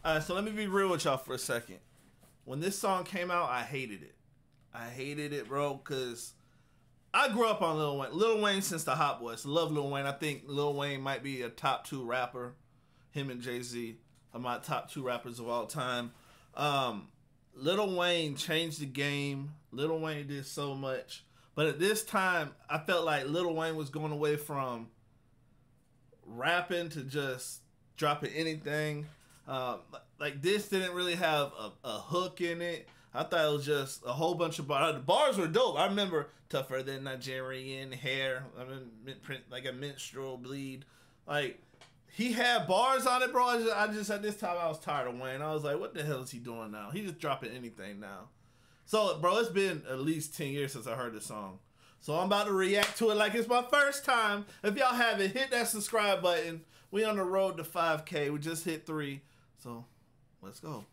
So let me be real with y'all for a second. When this song came out, I hated it. I hated it, bro, because I grew up on Lil Wayne. Lil Wayne since the Hot Boys. Love Lil Wayne. I think Lil Wayne might be a top 2 rapper. Him and Jay-Z are my top 2 rappers of all time. Lil Wayne changed the game. Lil Wayne did so much. But at this time, I felt like Lil Wayne was going away from rapping to just dropping anything. Like this didn't really have a hook in it. I thought it was just a whole bunch of bars. The bars were dope. I remember tougher than Nigerian hair. I mean, like a menstrual bleed. Like he had bars on it, bro. I just at this time I was tired of Wayne. I was like, what the hell is he doing now? He's just dropping anything now. So, bro, it's been at least 10 years since I heard this song. So I'm about to react to it like it's my first time. If y'all haven't, hit that subscribe button. We on the road to 5K. We just hit 3. So let's go.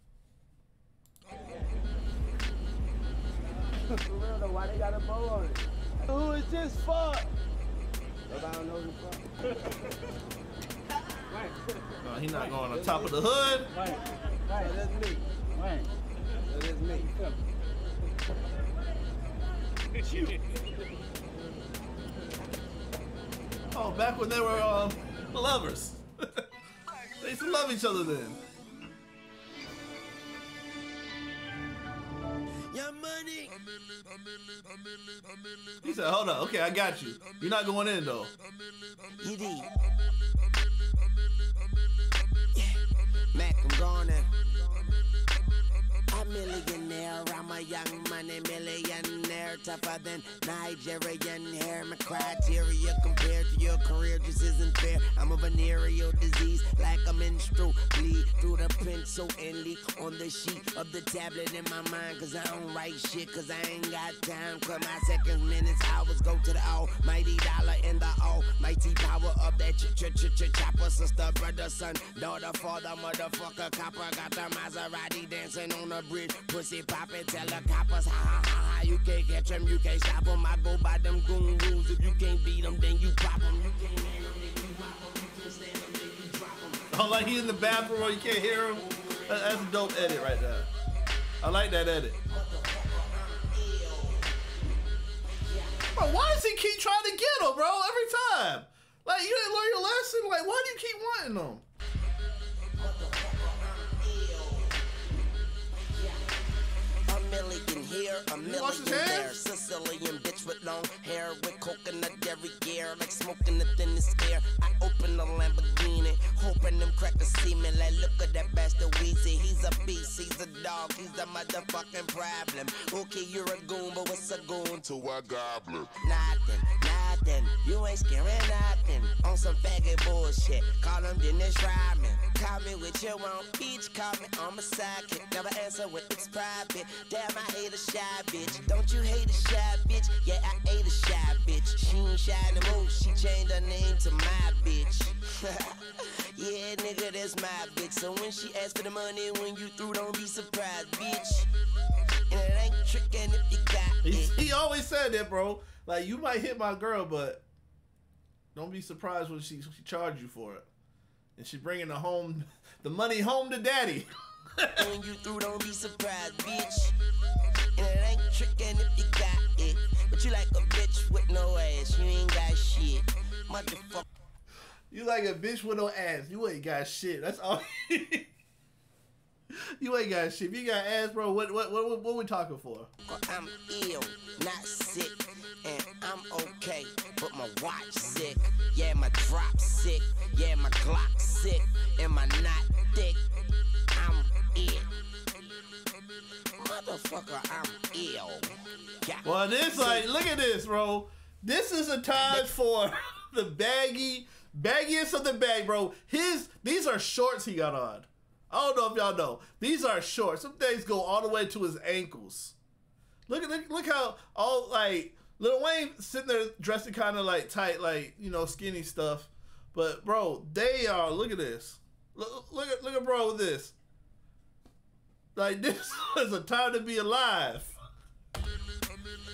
For real though, why they got a bow on it? Who is this for? Nobody don't know who it's for. No, he not going on top of the hood. Right. So that's me. Right. So that's me. It's you. Oh, back when they were lovers. They used to love each other then. Your money. He said, hold up. Okay, I got you. You're not going in, though. You did. Yeah. Mac, I'm going in. A millionaire, I'm a young money millionaire, tougher than Nigerian hair. My criteria compared to your career just isn't fair. I'm a venereal disease, like a menstrual bleed through the pencil and leak on the sheet of the tablet in my mind. Cause I don't write shit, cause I ain't got time. Cause my seconds, minutes, hours go to the almighty dollar and the almighty power of that chopper. Sister, brother, son, daughter, father, motherfucker, copper. Got the Maserati dancing on the bridge, pussy poppin', tell the coppers, ha ha ha ha, you can't catch them, you can't stop them. I go by them goon rules. If you can't beat them, then you pop them. You can't hand them, then you whop them. You can't stand them, then you drop them. Oh, like he in the bathroom or you can't hear him? That's a dope edit right there. I like that edit. Bro, why does he keep trying to get him, bro, every time? Like, you didn't learn your lesson? Like, why do you keep wanting them? Million here, a million there. Sicilian bitch with long hair, with coconut every gear, like smoking the thinnest air. I open the Lamborghini, hoping them crackers see me. Like, look at that bastard Weezy. He's a beast, he's a dog, he's a motherfucking problem. Okay, you're a goon, but what's a goon to a goblin? Nothing, nothing. You ain't scaring nothing. On some faggot bullshit. Call him Dennis Rodman. Call me with your own peach. Call me on my sidekick. Never answer when it's private. Damn, I hate a shy bitch. Don't you hate a shy bitch? Yeah, I hate a shy bitch. She ain't shy no more. She changed her name to my bitch. Yeah, nigga, that's my bitch. So when she asks for the money, when you through, don't be surprised, bitch. And it ain't tricking if you got it. He always said that, bro. Like, you might hit my girl, but don't be surprised when she charge you for it. And she bringing the money home to daddy. When you through, don't be surprised, bitch. And it ain't tricking if you got it. But you like a bitch with no ass. You ain't got shit. Motherfucker. You like a bitch with no ass. You ain't got shit. That's all. You ain't got shit. If you got ass, bro, what we talking for? I'm ill, not sick, and I'm okay, but my watch sick. Yeah, my drop sick. Yeah, my Glock sick, and my knot thick. I'm it. Motherfucker, I'm ill. Yeah. Well, this, like, look at this, bro. This is a time for the baggiest of the bag, bro. These are shorts he got on. I don't know if y'all know. These are shorts. Some things go all the way to his ankles. Look how all, like, Lil Wayne sitting there dressing kind of like tight, like, you know, skinny stuff. But bro, they are. Look at this. Look at bro with this. Like, this is a time to be alive.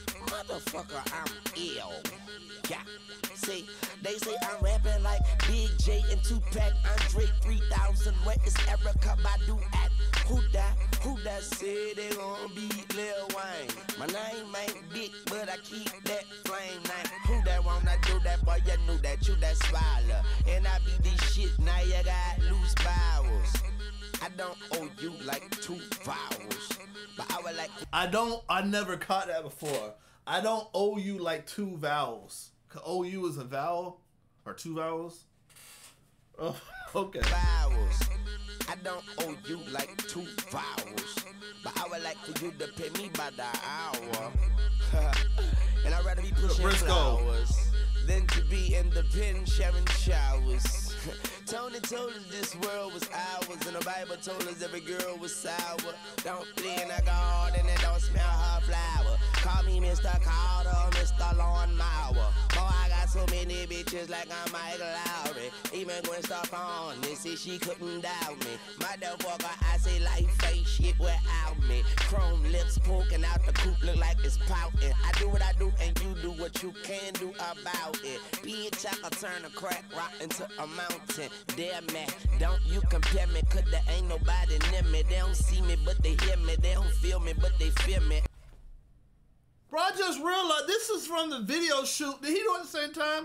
motherfucker, I'm ill. Yeah. See, they say I'm rapping like Big J and Tupac, Andre 3000. Where is Erica Badu at? Who that said they gon' beat Lil Wayne? My name ain't big, but I keep that flame name. Who that wanna do that, boy? You knew that, you that swallow. And I be this shit, now you got loose bowels. I don't owe you like 2 vowels, but I would like. I never caught that before. I don't owe you like 2 vowels. Owe you is a vowel or 2 vowels? Oh, okay. Vowels. I don't owe you like 2 vowels, but I would like for you to pay me by the hour. And I'd rather be pushing flowers than to be in the pen sharing showers. Tony told us this world was ours, and the Bible told us every girl was sour. Don't play in the garden and don't smell her flower. Call me Mr. Carter, Mr. Lawnmower. Boy, I got so many bitches like I'm Michael Lowry. Even Gwen Stefani said she couldn't doubt me. Motherfucker, I say life ain't shit without me. Chrome lips poking out the coop look like it's pouting. I do what I do and you do what you can do about it. Bitch, I can turn a crack rock into a mountain. Damn man, don't you compare me, cause there ain't nobody near me. They don't see me, but they hear me. They don't feel me, but they feel me. Bro, I just realized this is from the video shoot. Did he do it at the same time?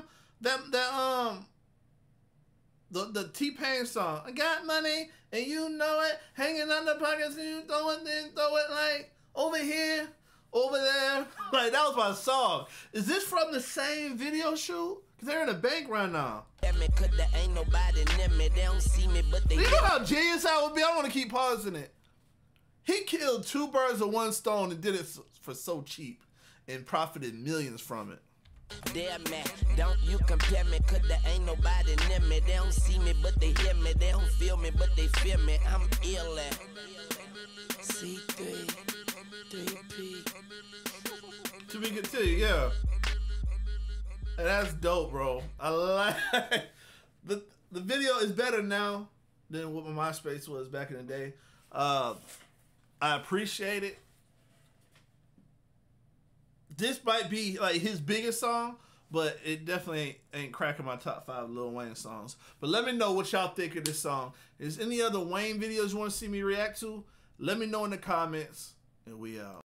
The T-Pain song. I got money and you know it. Hanging on the pockets and you throw it, then throw it like over here, over there. Like that was my song. Is this from the same video shoot? Cause they're in a bank right now. Cause there ain't nobody near me. They don't see me, but they. You know how genius that would be? I want to keep pausing it. He killed 2 birds with 1 stone and did it for so cheap and profited millions from it. Damn man, don't you compare me, cause there ain't nobody near me. They don't see me, but they hear me. They don't feel me, but they feel me. I'm ill at C3, 3P. To be continued, yeah. And that's dope, bro. I like the video is better now than what my MySpace was back in the day. I appreciate it. This might be like his biggest song, but it definitely ain't cracking my top 5 Lil Wayne songs. But let me know what y'all think of this song. Is any other Wayne videos you want to see me react to? Let me know in the comments, and we out.